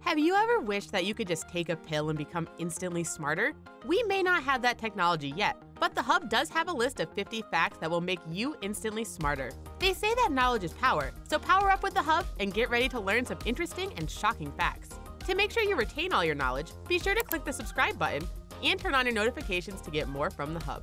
Have you ever wished that you could just take a pill and become instantly smarter? We may not have that technology yet, but the Hub does have a list of 50 facts that will make you instantly smarter. They say that knowledge is power, so power up with the Hub and get ready to learn some interesting and shocking facts. To make sure you retain all your knowledge, be sure to click the subscribe button and turn on your notifications to get more from the Hub.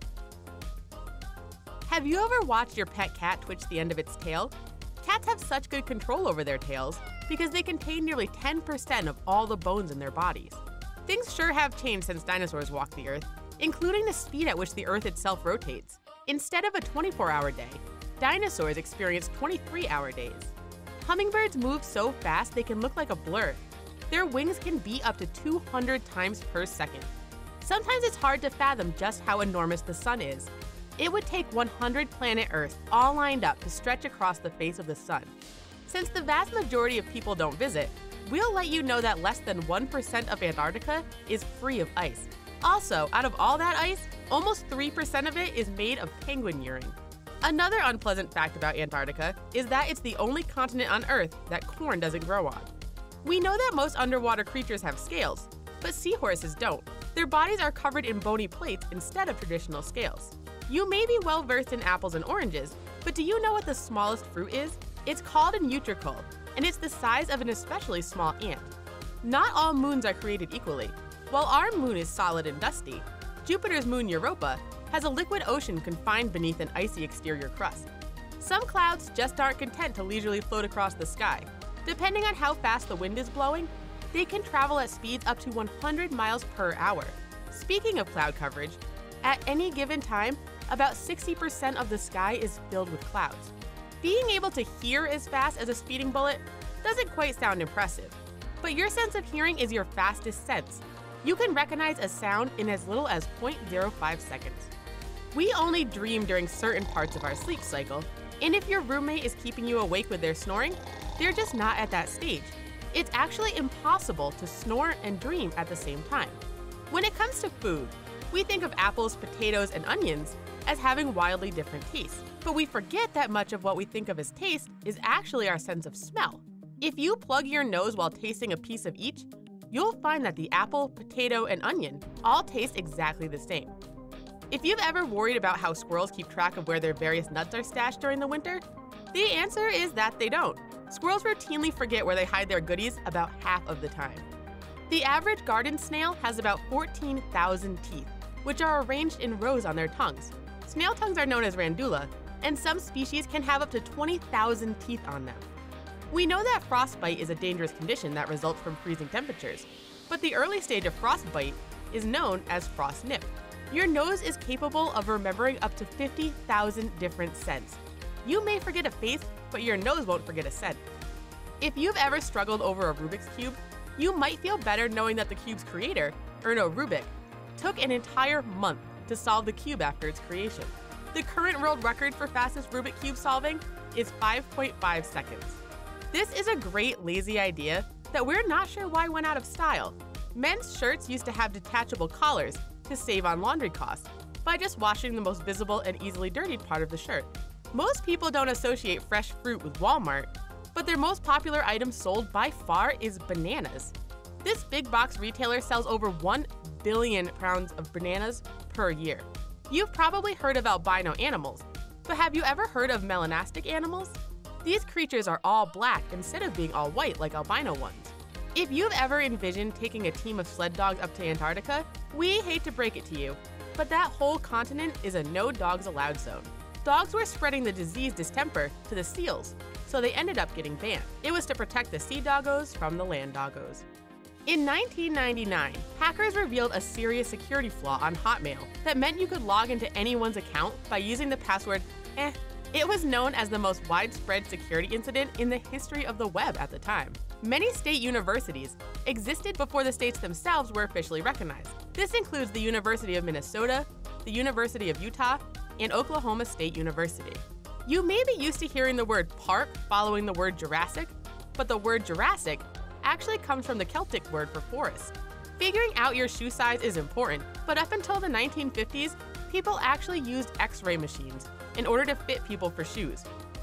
Have you ever watched your pet cat twitch the end of its tail? Cats have such good control over their tails because they contain nearly 10% of all the bones in their bodies. Things sure have changed since dinosaurs walked the Earth, including the speed at which the Earth itself rotates. Instead of a 24-hour day, dinosaurs experienced 23-hour days. Hummingbirds move so fast they can look like a blur. Their wings can beat up to 200 times per second. Sometimes it's hard to fathom just how enormous the sun is. It would take 100 planet Earths all lined up to stretch across the face of the sun. Since the vast majority of people don't visit, we'll let you know that less than 1% of Antarctica is free of ice. Also, out of all that ice, almost 3% of it is made of penguin urine. Another unpleasant fact about Antarctica is that it's the only continent on Earth that corn doesn't grow on. We know that most underwater creatures have scales, but seahorses don't. Their bodies are covered in bony plates instead of traditional scales. You may be well versed in apples and oranges, but do you know what the smallest fruit is? It's called an utricle, and it's the size of an especially small ant. Not all moons are created equally. While our moon is solid and dusty, Jupiter's moon Europa has a liquid ocean confined beneath an icy exterior crust. Some clouds just aren't content to leisurely float across the sky. Depending on how fast the wind is blowing, they can travel at speeds up to 100 miles per hour. Speaking of cloud coverage, at any given time, about 60% of the sky is filled with clouds. Being able to hear as fast as a speeding bullet doesn't quite sound impressive, but your sense of hearing is your fastest sense. You can recognize a sound in as little as 0.05 seconds. We only dream during certain parts of our sleep cycle, and if your roommate is keeping you awake with their snoring, they're just not at that stage. It's actually impossible to snore and dream at the same time. When it comes to food, we think of apples, potatoes, and onions as having wildly different tastes, but we forget that much of what we think of as taste is actually our sense of smell. If you plug your nose while tasting a piece of each, you'll find that the apple, potato, and onion all taste exactly the same. If you've ever worried about how squirrels keep track of where their various nuts are stashed during the winter, the answer is that they don't. Squirrels routinely forget where they hide their goodies about half of the time. The average garden snail has about 14,000 teeth, which are arranged in rows on their tongues. Snail tongues are known as randula, and some species can have up to 20,000 teeth on them. We know that frostbite is a dangerous condition that results from freezing temperatures, but the early stage of frostbite is known as frost nip. Your nose is capable of remembering up to 50,000 different scents. You may forget a face, but your nose won't forget a scent. If you've ever struggled over a Rubik's Cube, you might feel better knowing that the cube's creator, Erno Rubik, took an entire month to solve the cube after its creation. The current world record for fastest Rubik Cube solving is 5.5 seconds. This is a great lazy idea that we're not sure why went out of style. Men's shirts used to have detachable collars to save on laundry costs by just washing the most visible and easily dirtied part of the shirt. Most people don't associate fresh fruit with Walmart, but their most popular item sold by far is bananas. This big box retailer sells over 1 billion pounds of bananas per year. You've probably heard of albino animals, but have you ever heard of melanastic animals? These creatures are all black instead of being all white like albino ones. If you've ever envisioned taking a team of sled dogs up to Antarctica, we hate to break it to you, but that whole continent is a no dogs allowed zone. Dogs were spreading the disease distemper to the seals, so they ended up getting banned. It was to protect the sea doggos from the land doggos. In 1999, hackers revealed a serious security flaw on Hotmail that meant you could log into anyone's account by using the password eh. It was known as the most widespread security incident in the history of the web at the time. Many state universities existed before the states themselves were officially recognized. This includes the University of Minnesota, the University of Utah, and Oklahoma State University. You may be used to hearing the word park following the word Jurassic, but the word Jurassic actually comes from the Celtic word for forest. Figuring out your shoe size is important, but up until the 1950s, people actually used X-ray machines in order to fit people for shoes.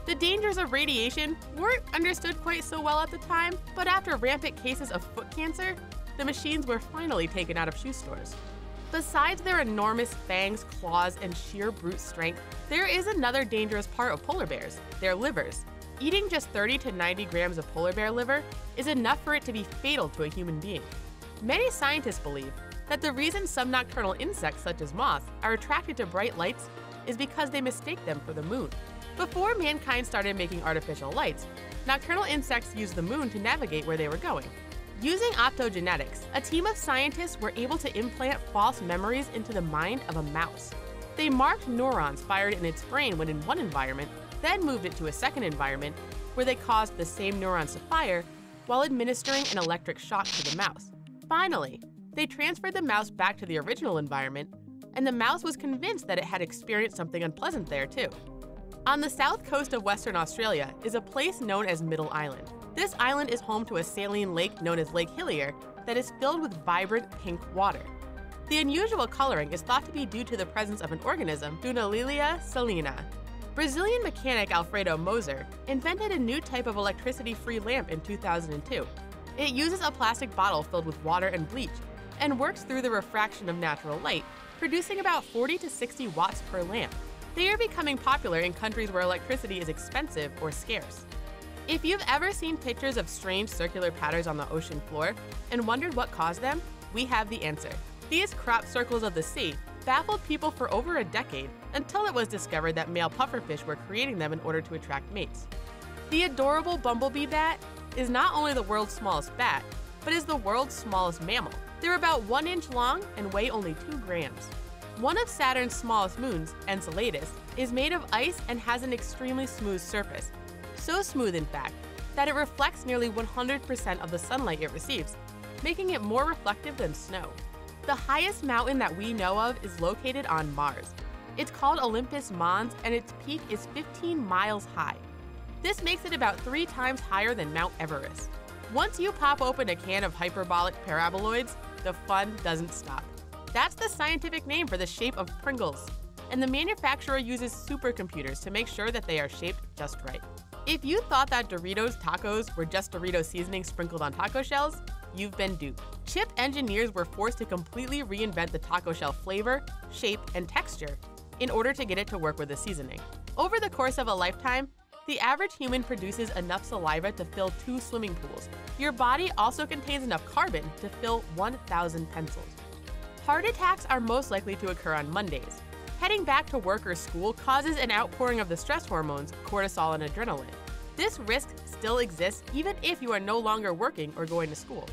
The dangers of radiation weren't understood quite so well at the time, but after rampant cases of foot cancer, the machines were finally taken out of shoe stores. Besides their enormous fangs, claws, and sheer brute strength, there is another dangerous part of polar bears: their livers. Eating just 30 to 90 grams of polar bear liver is enough for it to be fatal to a human being. Many scientists believe that the reason some nocturnal insects, such as moths, are attracted to bright lights is because they mistake them for the moon. Before mankind started making artificial lights, nocturnal insects used the moon to navigate where they were going. Using optogenetics, a team of scientists were able to implant false memories into the mind of a mouse. They marked neurons fired in its brain when in one environment, then moved it to a second environment where they caused the same neurons to fire while administering an electric shock to the mouse. Finally, they transferred the mouse back to the original environment, and the mouse was convinced that it had experienced something unpleasant there too. On the south coast of Western Australia is a place known as Middle Island. This island is home to a saline lake known as Lake Hillier that is filled with vibrant pink water. The unusual coloring is thought to be due to the presence of an organism, Dunaliella salina. Brazilian mechanic Alfredo Moser invented a new type of electricity-free lamp in 2002. It uses a plastic bottle filled with water and bleach and works through the refraction of natural light, producing about 40 to 60 watts per lamp. They are becoming popular in countries where electricity is expensive or scarce. If you've ever seen pictures of strange circular patterns on the ocean floor and wondered what caused them, we have the answer. These crop circles of the sea baffled people for over a decade until it was discovered that male pufferfish were creating them in order to attract mates. The adorable bumblebee bat is not only the world's smallest bat, but is the world's smallest mammal. They're about 1 inch long and weigh only 2 grams. One of Saturn's smallest moons, Enceladus, is made of ice and has an extremely smooth surface. So smooth, in fact, that it reflects nearly 100% of the sunlight it receives, making it more reflective than snow. The highest mountain that we know of is located on Mars. It's called Olympus Mons, and its peak is 15 miles high. This makes it about 3 times higher than Mount Everest. Once you pop open a can of hyperbolic paraboloids, the fun doesn't stop. That's the scientific name for the shape of Pringles, and the manufacturer uses supercomputers to make sure that they are shaped just right. If you thought that Doritos tacos were just Dorito seasoning sprinkled on taco shells, you've been duped. Chip engineers were forced to completely reinvent the taco shell flavor, shape, and texture in order to get it to work with the seasoning. Over the course of a lifetime, the average human produces enough saliva to fill 2 swimming pools. Your body also contains enough carbon to fill 1,000 pencils. Heart attacks are most likely to occur on Mondays. Heading back to work or school causes an outpouring of the stress hormones, cortisol and adrenaline. This risk still exists even if you are no longer working or going to school.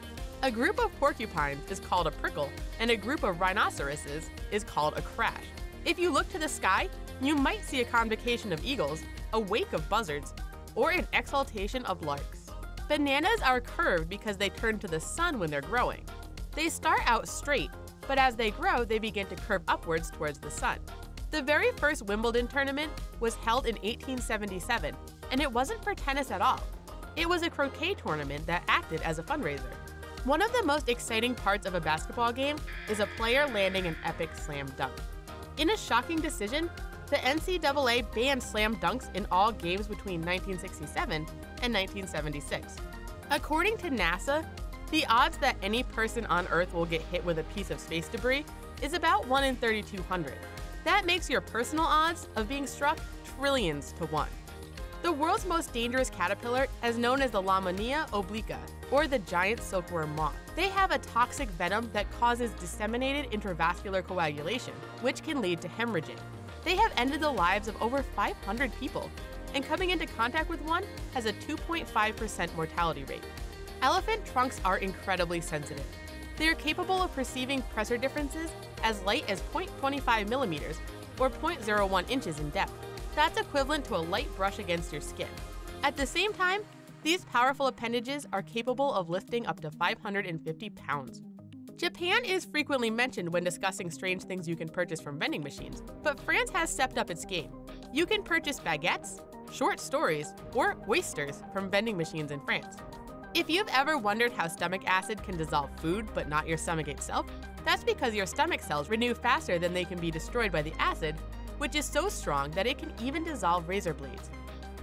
A group of porcupines is called a prickle, and a group of rhinoceroses is called a crash. If you look to the sky, you might see a convocation of eagles, a wake of buzzards, or an exultation of larks. Bananas are curved because they turn to the sun when they're growing. They start out straight, but as they grow, they begin to curve upwards towards the sun. The very first Wimbledon tournament was held in 1877, and it wasn't for tennis at all. It was a croquet tournament that acted as a fundraiser. One of the most exciting parts of a basketball game is a player landing an epic slam dunk. In a shocking decision, the NCAA banned slam dunks in all games between 1967 and 1976. According to NASA, the odds that any person on Earth will get hit with a piece of space debris is about 1 in 3,200. That makes your personal odds of being struck trillions to 1. The world's most dangerous caterpillar is known as the Lamania obliqua, or the giant silkworm moth. They have a toxic venom that causes disseminated intravascular coagulation, which can lead to hemorrhaging. They have ended the lives of over 500 people, and coming into contact with one has a 2.5% mortality rate. Elephant trunks are incredibly sensitive. They are capable of perceiving pressure differences as light as 0.25 millimeters or 0.01 inches in depth. That's equivalent to a light brush against your skin. At the same time, these powerful appendages are capable of lifting up to 550 pounds. Japan is frequently mentioned when discussing strange things you can purchase from vending machines, but France has stepped up its game. You can purchase baguettes, short stories, or oysters from vending machines in France. If you've ever wondered how stomach acid can dissolve food but not your stomach itself, that's because your stomach cells renew faster than they can be destroyed by the acid, which is so strong that it can even dissolve razor blades.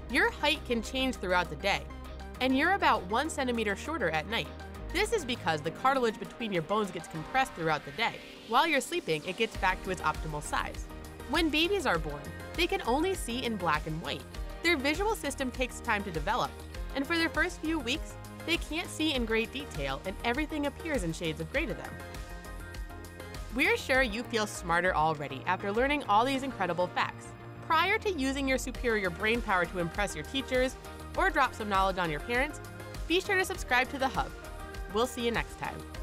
Your height can change throughout the day, and you're about 1 centimeter shorter at night. This is because the cartilage between your bones gets compressed throughout the day. While you're sleeping, it gets back to its optimal size. When babies are born, they can only see in black and white. Their visual system takes time to develop, and for their first few weeks, they can't see in great detail and everything appears in shades of gray to them. We're sure you feel smarter already after learning all these incredible facts. Prior to using your superior brain power to impress your teachers or drop some knowledge on your parents, be sure to subscribe to The Hub. We'll see you next time.